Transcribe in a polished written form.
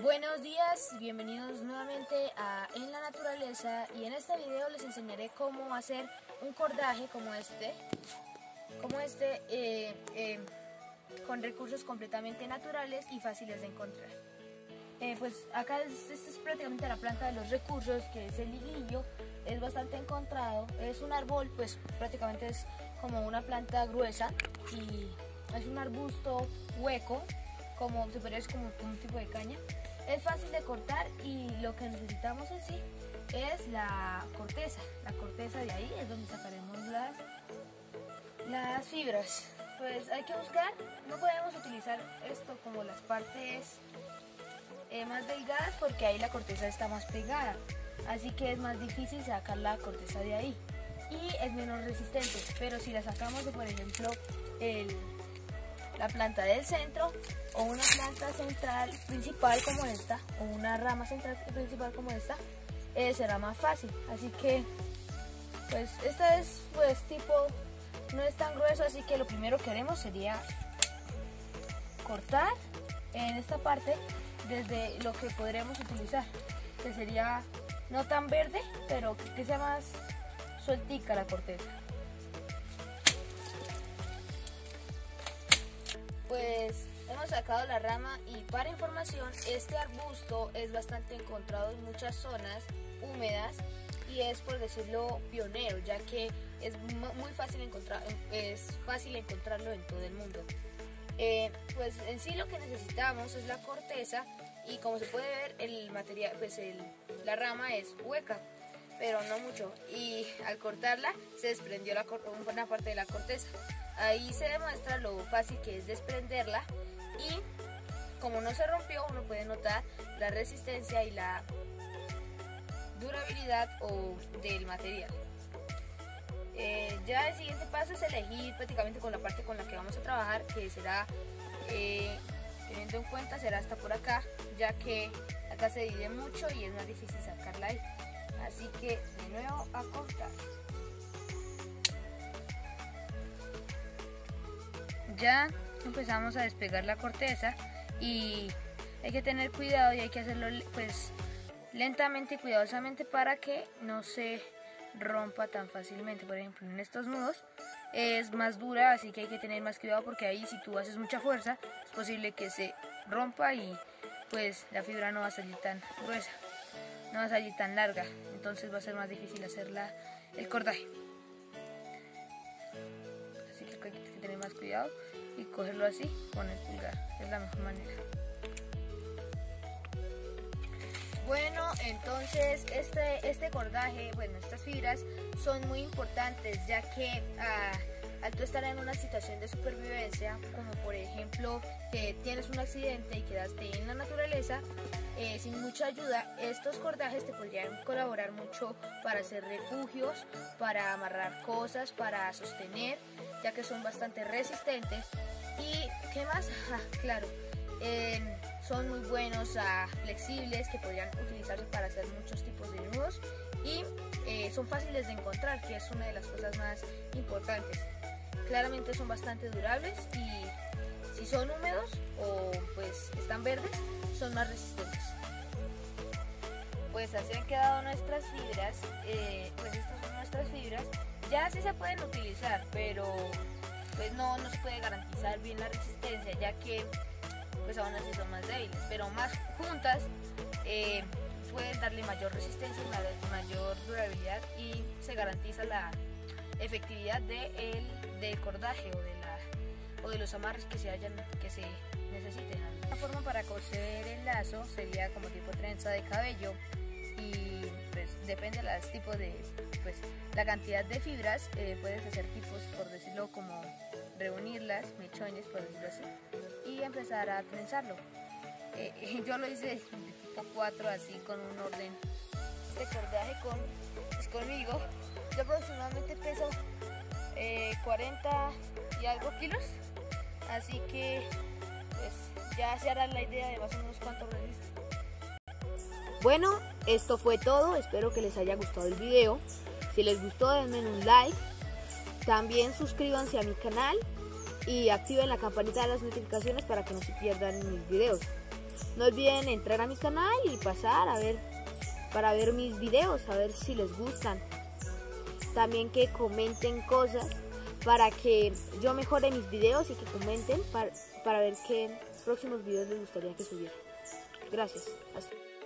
Buenos días, bienvenidos nuevamente a En la Naturaleza, y en este video les enseñaré cómo hacer un cordaje como este con recursos completamente naturales y fáciles de encontrar. Pues acá esta es prácticamente la planta de los recursos, que es el liguillo. Es bastante encontrado, es un árbol, pues prácticamente es como una planta gruesa y es un arbusto hueco, como se podría decir, como un tipo de caña. Es fácil de cortar y lo que necesitamos en sí es la corteza. La corteza de ahí es donde sacaremos las fibras. Pues hay que buscar, no podemos utilizar esto como las partes más delgadas, porque ahí la corteza está más pegada, así que es más difícil sacar la corteza de ahí y es menos resistente. Pero si la sacamos de, por ejemplo, la planta del centro, o una planta central principal como esta, o una rama central principal como esta, será más fácil. Así que pues esta es no es tan grueso, así que lo primero que haremos sería cortar en esta parte desde lo que podremos utilizar, que sería no tan verde, pero que sea más sueltica la corteza. Pues hemos sacado la rama, y para información, este arbusto es bastante encontrado en muchas zonas húmedas y es, por decirlo, pionero, ya que es muy fácil encontrarlo en todo el mundo. Pues en sí lo que necesitamos es la corteza, y como se puede ver, el material, pues la rama es hueca, pero no mucho, y al cortarla se desprendió una parte de la corteza. Ahí se demuestra lo fácil que es desprenderla, y como no se rompió, uno puede notar la resistencia y la durabilidad del material. Ya el siguiente paso es elegir prácticamente con la parte con la que vamos a trabajar, que será, teniendo en cuenta, será hasta por acá, ya que acá se divide mucho y es más difícil sacarla ahí. Así que de nuevo a cortar. Ya empezamos a despegar la corteza, y hay que tener cuidado y hay que hacerlo pues lentamente y cuidadosamente para que no se rompa tan fácilmente. Por ejemplo, en estos nudos es más dura, así que hay que tener más cuidado, porque ahí, si tú haces mucha fuerza, es posible que se rompa y pues la fibra no va a salir tan gruesa, no va a salir tan larga, entonces va a ser más difícil hacer el cordaje. Así que hay que tener más cuidado y cogerlo así con el pulgar, es la mejor manera. Bueno, entonces este cordaje, estas fibras son muy importantes, ya que al tú estar en una situación de supervivencia, como por ejemplo que tienes un accidente y quedaste en la naturaleza sin mucha ayuda, estos cordajes te podrían colaborar mucho para hacer refugios, para amarrar cosas, para sostener, ya que son bastante resistentes. ¿Y qué más? Claro, son muy buenos, flexibles, que podrían utilizarse para hacer muchos tipos de nudos, y son fáciles de encontrar, que es una de las cosas más importantes. Claramente son bastante durables, y si son húmedos o pues están verdes, son más resistentes. Pues así han quedado nuestras fibras. Pues estas son nuestras fibras. Ya sí se pueden utilizar, pero pues no se puede garantizar bien la resistencia, ya que pues aún así son más débiles, pero más juntas pueden darle mayor resistencia y mayor durabilidad, y se garantiza la efectividad del cordaje o de los amarres que se necesiten. La forma para coser el lazo sería como tipo trenza de cabello, y pues depende del tipo de la cantidad de fibras, puedes hacer tipos, por decirlo, como reunirlas, mechones, por decirlo así, y empezar a trenzarlo. Yo lo hice de tipo 4, así con un orden. Este cordaje conmigo, yo aproximadamente peso 40 y algo kilos, así que pues ya se hará la idea de más o menos cuánto resiste. Bueno, esto fue todo, espero que les haya gustado el video. Si les gustó, denme un like, también suscríbanse a mi canal y activen la campanita de las notificaciones para que no se pierdan mis videos. no olviden entrar a mi canal y pasar a ver, para ver mis videos, a ver si les gustan. También que comenten cosas para que yo mejore mis videos y que comenten para ver qué próximos videos les gustaría que subiera. Gracias. Hasta